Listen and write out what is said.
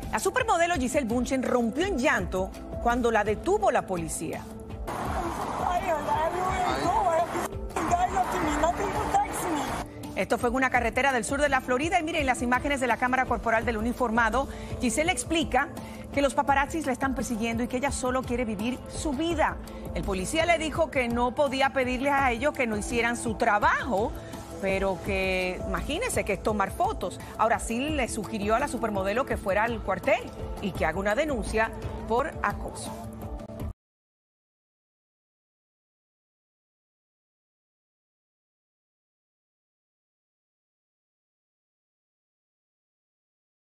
La supermodelo Gisele Bündchen rompió en llanto cuando la detuvo la policía. Esto fue en una carretera del sur de la Florida y miren las imágenes de la cámara corporal del uniformado. Gisele explica que los paparazzis la están persiguiendo y que ella solo quiere vivir su vida. El policía le dijo que no podía pedirles a ellos que no hicieran su trabajo, pero que imagínense que es tomar fotos. Ahora sí le sugirió a la supermodelo que fuera al cuartel y que haga una denuncia por acoso.